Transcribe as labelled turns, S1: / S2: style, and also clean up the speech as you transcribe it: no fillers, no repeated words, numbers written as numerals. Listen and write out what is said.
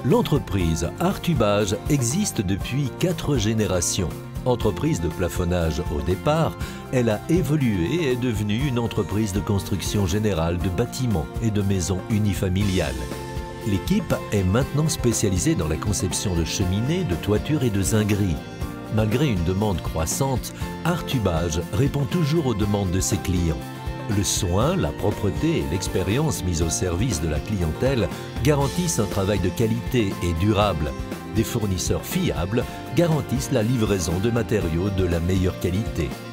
S1: L'entreprise Artubage existe depuis 4 générations. Entreprise de plafonnage au départ, elle a évolué et est devenue une entreprise de construction générale de bâtiments et de maisons unifamiliales. L'équipe est maintenant spécialisée dans la conception de cheminées, de toitures et de zingueries. Malgré une demande croissante, Artubage répond toujours aux demandes de ses clients. Le soin, la propreté et l'expérience mise au service de la clientèle garantissent un travail de qualité et durable. Des fournisseurs fiables garantissent la livraison de matériaux de la meilleure qualité.